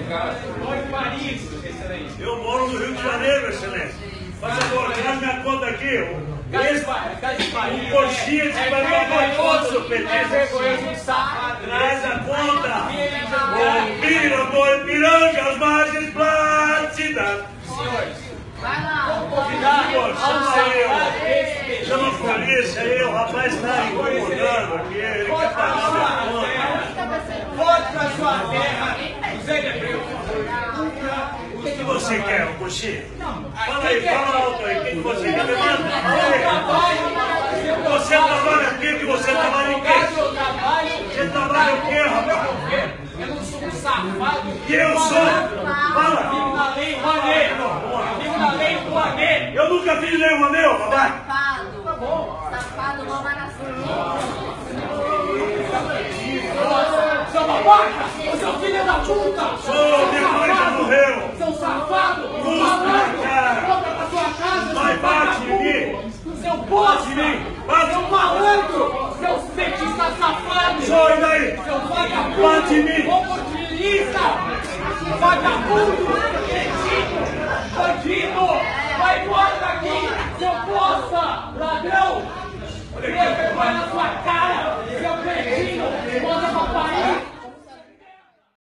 Eu moro no Rio de Janeiro, excelência. Faz favor, traz minha conta aqui. Um coxinha de vai pagar conta, seu petista. Traz a conta. O Ipiranga, as margens plácidas. Vai lá. Chama a polícia aí, o rapaz está incomodando aqui, ele quer pagar minha conta. Volte para sua terra, José de Abreu. O que você quer, o coxinha? Fala aí, fala alto aí, o que você quer? Fala aí. Você trabalha aqui, que você trabalha em quê? Você trabalha o quê, rapaz? Eu não sou um safado. Que eu sou? Fala. Vivo na lei Rouanet. Vivo na lei Rouanet. Eu nunca fiz lei Rouanet, papai. Safado, rouba na sua. Seu babaca! Seu filho da puta! Sou, minha mãe já morreu. Seu safado! Volta pra sua casa! Vai, bate em mim! Seu bosta! Seu malandro! Seu petista safado! Sai daí! Seu vagabundo! Bate em mim! Oportunista! Vagabundo! Bandido! Vai embora daqui! Seu bosta! Ladrão! Vai na sua cara! Seu cretino!